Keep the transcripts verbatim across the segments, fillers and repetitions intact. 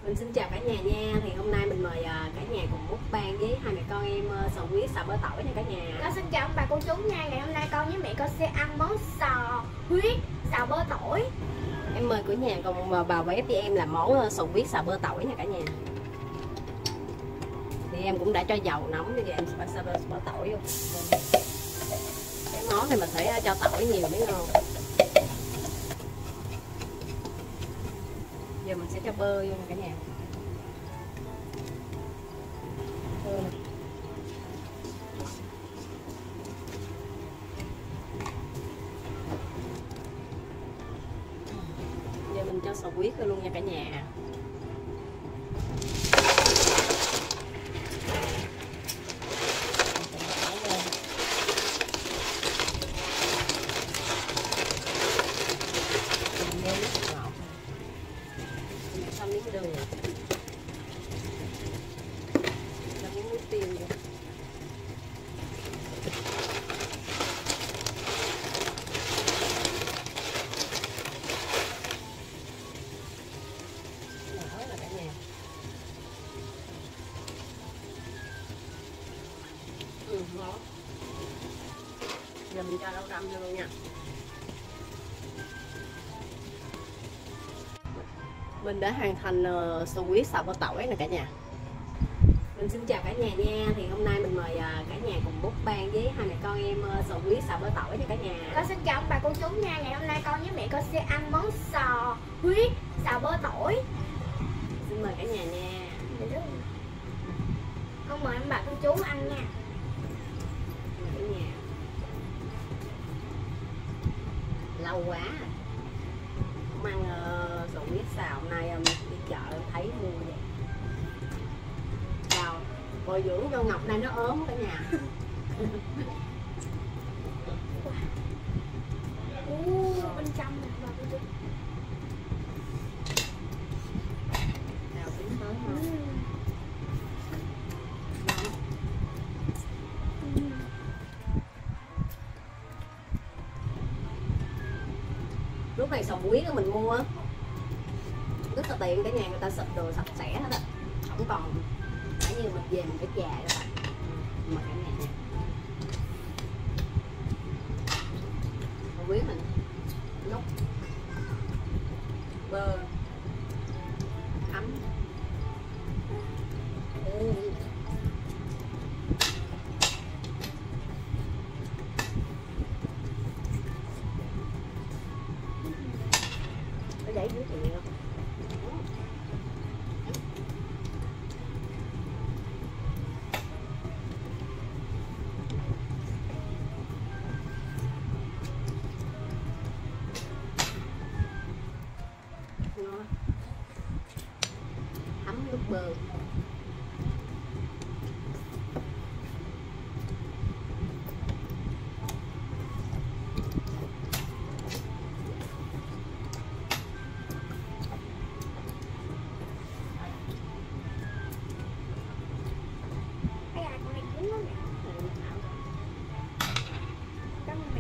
Mình xin chào cả nhà nha. Thì hôm nay mình mời cả nhà cùng mukbang với hai mẹ con em sò huyết xào bơ tỏi nha cả nhà. Con xin chào ông bà cô chú nha. Ngày hôm nay con với mẹ con sẽ ăn món sò huyết xào bơ tỏi. Em mời cả nhà cùng vào bếp với em làm món sò huyết xào bơ tỏi nha cả nhà. Thì em cũng đã cho dầu nóng, bây giờ em sẽ xào bơ tỏi vô. Cái món này mình phải cho tỏi nhiều mới ngon. Giờ mình sẽ cho bơ vô cả nhà. Bơ này. Giờ mình cho sò huyết vô luôn nha cả nhà. Cho miếng đường, cho miếng muối tiêu vô. Nổi là cả nhà. Ừ, ngon. Giờ mình cho rau răm vô luôn nha. Mình đã hoàn thành uh, sò huyết xào bơ tỏi nè cả nhà. Mình xin chào cả nhà nha. Thì hôm nay mình mời uh, cả nhà cùng mukbang với hai mẹ con em uh, sò huyết xào bơ tỏi nha cả nhà. Con xin chào ông bà cô chú nha. Ngày hôm nay con với mẹ con sẽ ăn món sò huyết xào bơ tỏi. Xin mời cả nhà nha. Con mời ông bà cô chú ăn nha. Cả nhà. Lâu quá không ăn uh, sò huyết xào, hôm nay um, đi chợ thấy mua vậy. Chào, bồi dưỡng cho Ngọc nay nó ốm cả nhà. uh, bên trong này bà cô chú. Chào tính tới không? Lúc này sò huyết mình mua rất là tiện cả nhà, người ta xịt đồ sạch sẽ hết á, không còn phải như mình về mình phải chà các bạn. Mà cả nhà nha, sò huyết mình nấu bơ ấm. Ừ. Có giấy dưới thì không? Ngon. Ấm nước bơ. Cái gà con này cứng lắm mẹ. Cảm ơn mẹ.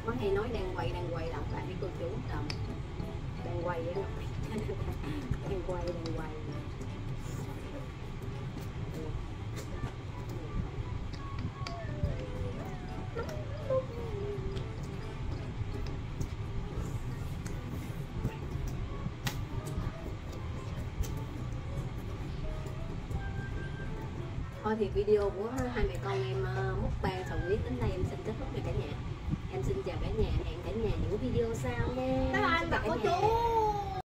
Ngọc nó hay nói đang quay đang quay đọc lại với cô chú đầm đang quay á đang quay đang quay. Thôi thì video của hai mẹ con em uh, mukbang sầu huyết đến đây em xin kết thúc nha cả nhà. Em xin chào cả nhà, hẹn cả nhà những video sau nha. Bye bye bà cô chú.